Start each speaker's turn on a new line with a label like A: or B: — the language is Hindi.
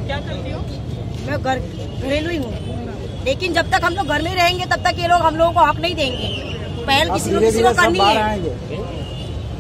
A: क्या करती हो?
B: मैं घरेलू ही हूँ, लेकिन जब तक हम लोग घर में रहेंगे तब तक ये लोग हम लोगों को हक नहीं देंगे। पहल किसी को करनी है।